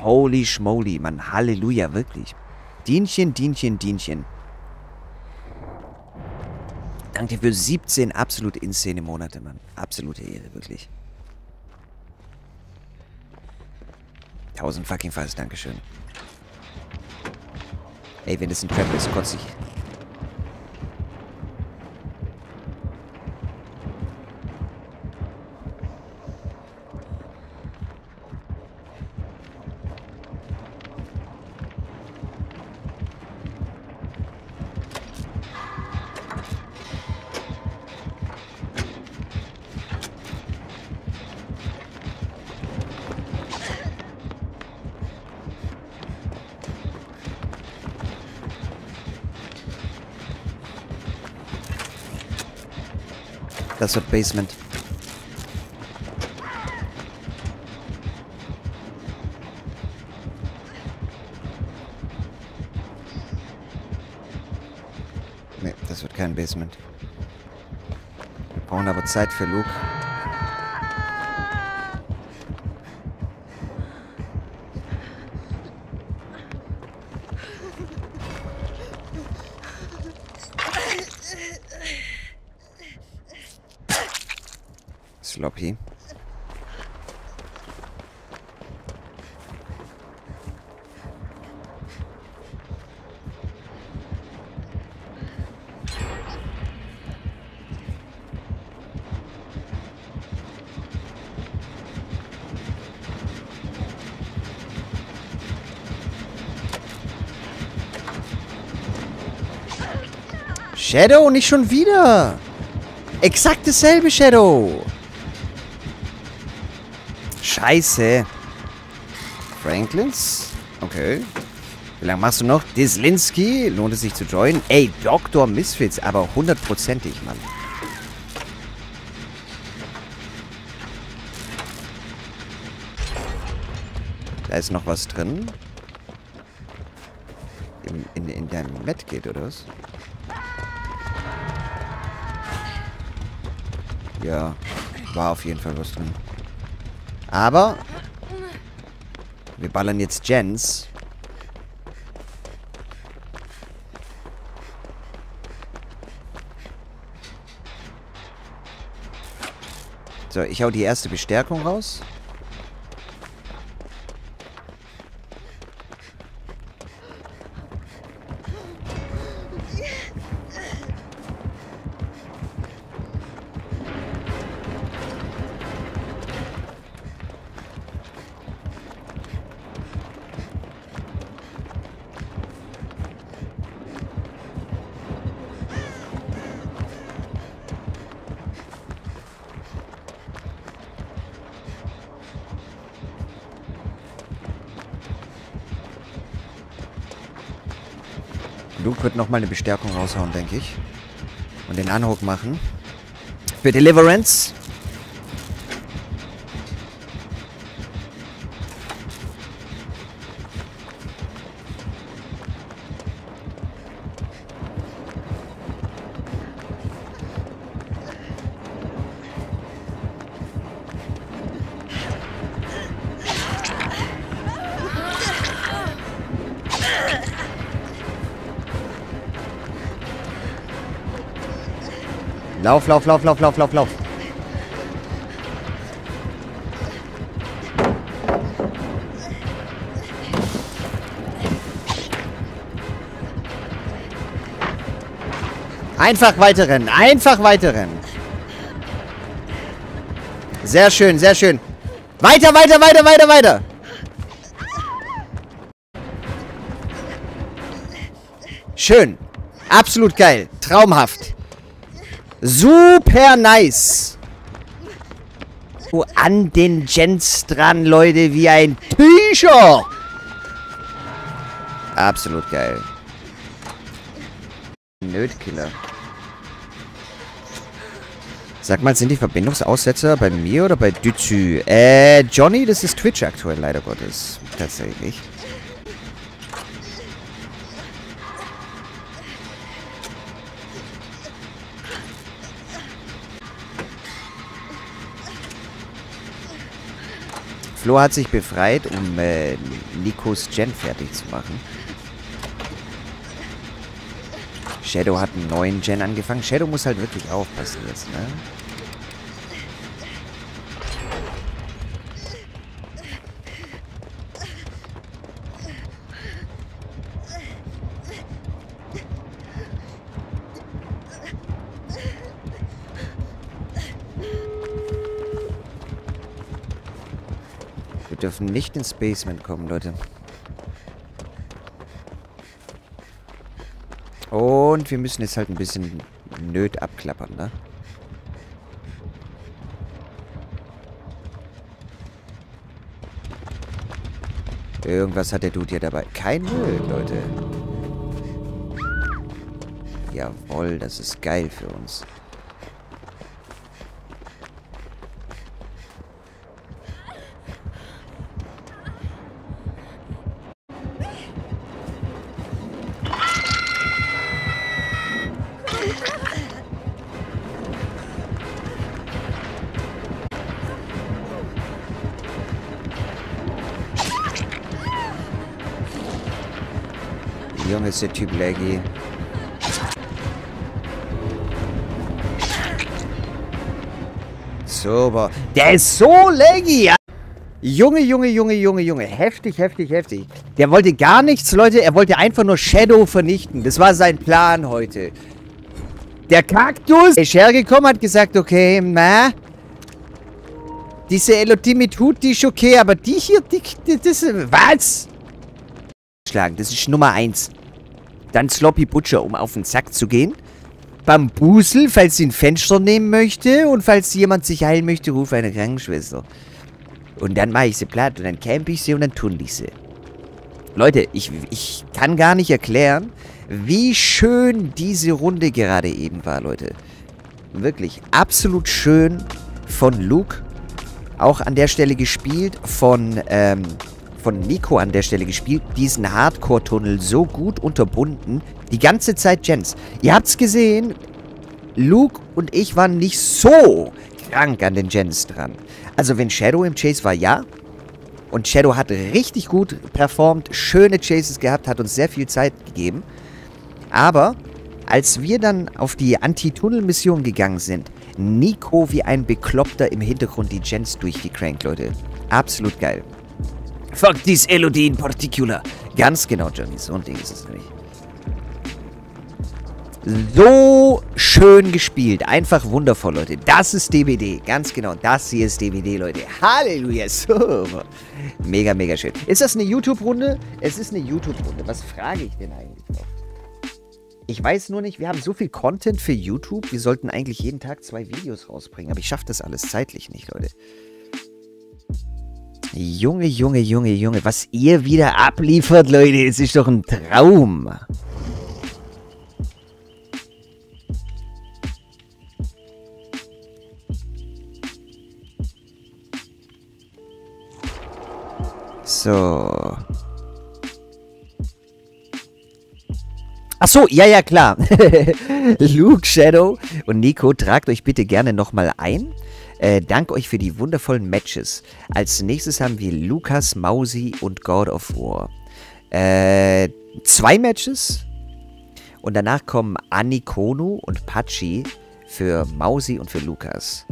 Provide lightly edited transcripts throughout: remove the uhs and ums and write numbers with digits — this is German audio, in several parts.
Holy schmoly, Mann. Halleluja, wirklich. Dienchen, Dienchen, Dienchen. Danke dir für 17 absolut insane Monate, Mann. Absolute Ehre, wirklich. 1000 fucking Falls, Dankeschön. Ey, wenn das ein Trap ist, kotze ich. Das wird Basement. Nee, das wird kein Basement. Wir brauchen aber Zeit für Luke. Sloppy. Shadow, nicht schon wieder! Exakt dasselbe, Shadow! Scheiße. Franklins? Okay. Wie lange machst du noch? Dislinski? Lohnt es sich zu joinen? Ey, Dr. Misfits, aber 100%ig, Mann. Da ist noch was drin. In deinem Medkit, oder was? Ja, war auf jeden Fall was drin. Aber wir ballern jetzt Gens. So, ich hau die erste Bestärkung raus. Luke wird nochmal eine Bestärkung raushauen, denke ich. Und den Anruck machen. Für Deliverance. Lauf, lauf, lauf, lauf, lauf, lauf, lauf. Einfach weiterrennen, einfach weiterrennen. Sehr schön, sehr schön. Weiter, weiter, weiter, weiter, weiter. Schön. Absolut geil. Traumhaft. Super nice. So an den Gens dran, Leute, wie ein T-Shirt. Absolut geil. Nötkiller. Sag mal, sind die Verbindungsaussetzer bei mir oder bei Dütschü? Johnny, das ist Twitch aktuell, leider Gottes. Tatsächlich. Flo hat sich befreit, um Nikos Gen fertig zu machen. Shadow hat einen neuen Gen angefangen. Shadow muss halt wirklich aufpassen jetzt, ne? Wir dürfen nicht ins Basement kommen, Leute. Und wir müssen jetzt halt ein bisschen Nöt abklappern, ne? Irgendwas hat der Dude hier dabei. Kein Müll, Leute. Jawohl, das ist geil für uns. Junge, ist der Typ laggy. Super. Der ist so laggy, ja. Junge, Junge, Junge, Junge, Junge. Heftig, heftig, heftig. Der wollte gar nichts, Leute. Er wollte einfach nur Shadow vernichten. Das war sein Plan heute. Der Kaktus ist hergekommen, hat gesagt, okay, na. Diese Elodie tut die ist okay, aber die hier, das was? Schlagen, das ist Nummer 1. Dann Sloppy Butcher, um auf den Sack zu gehen. Bambusel, falls sie ein Fenster nehmen möchte. Und falls jemand sich heilen möchte, ruf eine Krankenschwester. Und dann mache ich sie platt. Und dann camp ich sie und dann tunnel ich sie. Leute, ich kann gar nicht erklären, wie schön diese Runde gerade eben war, Leute. Wirklich absolut schön von Luke. Auch an der Stelle gespielt. Von Nico an der Stelle gespielt. Diesen Hardcore-Tunnel so gut unterbunden. Die ganze Zeit Gens. Ihr habt's gesehen, Luke und ich waren nicht so krank an den Gens dran. Also wenn Shadow im Chase war, ja. Und Shadow hat richtig gut performt, schöne Chases gehabt, hat uns sehr viel Zeit gegeben. Aber als wir dann auf die Anti-Tunnel-Mission gegangen sind, Nico wie ein Bekloppter im Hintergrund die Gens durchgecrankt, Leute. Absolut geil. Fuck this Elodie in particular. Ganz genau, Johnny. So ein Ding ist es nämlich. So schön gespielt. Einfach wundervoll, Leute. Das ist DBD. Ganz genau. Das hier ist DBD, Leute. Halleluja. So. Mega, mega schön. Ist das eine YouTube-Runde? Es ist eine YouTube-Runde. Was frage ich denn eigentlich noch? Ich weiß nur nicht, wir haben so viel Content für YouTube. Wir sollten eigentlich jeden Tag 2 Videos rausbringen. Aber ich schaffe das alles zeitlich nicht, Leute. Junge, Junge, Junge, Junge. Was ihr wieder abliefert, Leute. Es ist doch ein Traum. So. Ach so, ja, ja, klar. Luke, Shadow und Nico, tragt euch bitte gerne nochmal ein. Dank euch für die wundervollen Matches. Als nächstes haben wir Lukas, Mausi und God of War. 2 Matches. Und danach kommen Anikonu und Pachi für Mausi und für Lukas.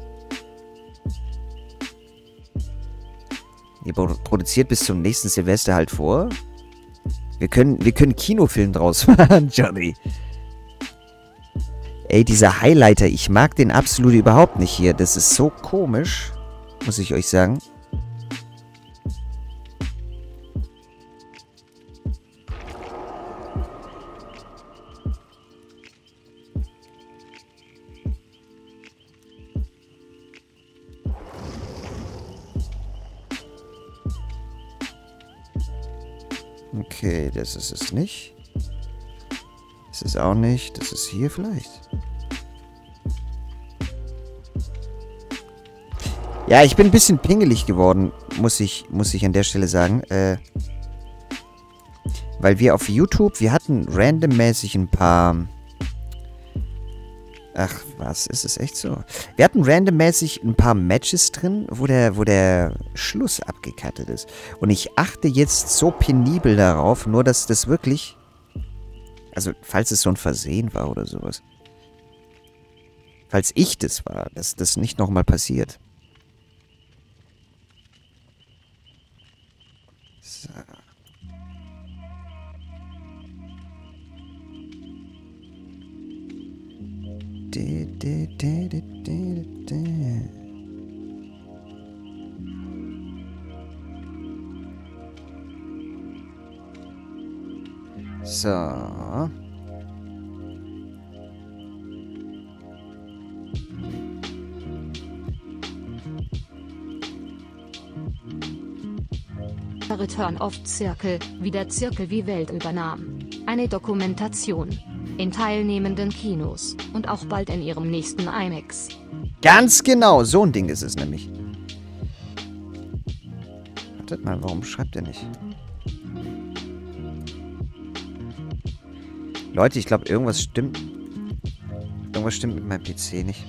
Ihr produziert bis zum nächsten Silvester halt vor. Wir können Kinofilm draus machen, Johnny. Ey, dieser Highlighter, ich mag den absolut überhaupt nicht hier. Das ist so komisch, muss ich euch sagen. Okay, das ist es nicht. Das ist auch nicht. Das ist hier vielleicht. Ja, ich bin ein bisschen pingelig geworden, muss ich an der Stelle sagen. Weil wir auf YouTube, wir hatten randommäßig ein paar Ach, was? Ist es echt so? Wir hatten randommäßig ein paar Matches drin, wo der Schluss abgekattet ist. Und ich achte jetzt so penibel darauf, nur dass das wirklich... Also, falls es so ein Versehen war oder sowas. Falls ich das war, dass das nicht nochmal passiert. So. So. Return of Circle, wie der Zirkel die Welt übernahm. Eine Dokumentation. In teilnehmenden Kinos und auch bald in ihrem nächsten IMAX. Ganz genau, so ein Ding ist es nämlich. Wartet mal, warum schreibt er nicht? Leute, ich glaube, irgendwas stimmt. Irgendwas stimmt mit meinem PC nicht.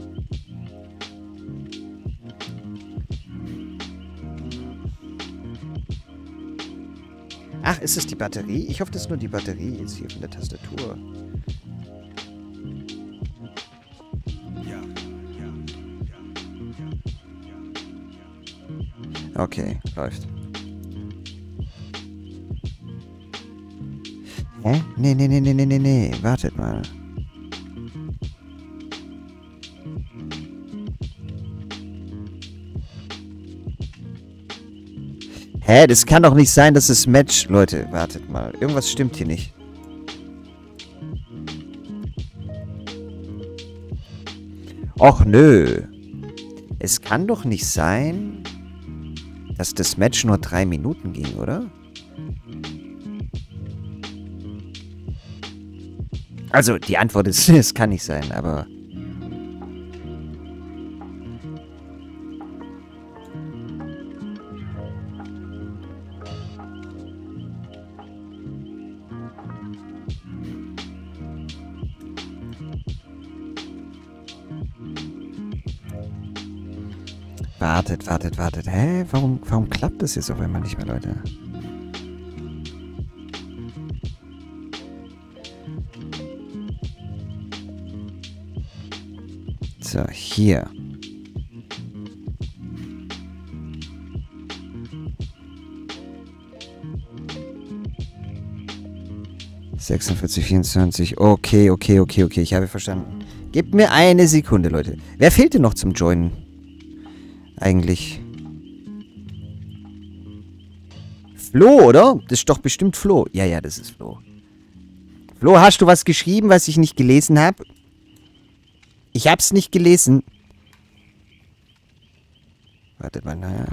Ach, ist es die Batterie? Ich hoffe, das ist nur die Batterie jetzt hier von der Tastatur. Okay, läuft. Hä? Nee. Wartet mal. Hä? Das kann doch nicht sein, dass das Match... Leute, wartet mal. Irgendwas stimmt hier nicht. Och, nö. Es kann doch nicht sein, dass das Match nur 3 Minuten ging, oder? Also, die Antwort ist, es kann nicht sein, aber... Wartet. Hä? Warum klappt das jetzt auf einmal nicht mehr, Leute? So, hier. ...46, 24... Okay. Ich habe verstanden. Gebt mir eine Sekunde, Leute. Wer fehlt denn noch zum Joinen? Eigentlich. Flo, oder? Das ist doch bestimmt Flo. Ja, das ist Flo. Flo, hast du was geschrieben, was ich nicht gelesen habe? Ich hab's nicht gelesen. Wartet mal, naja.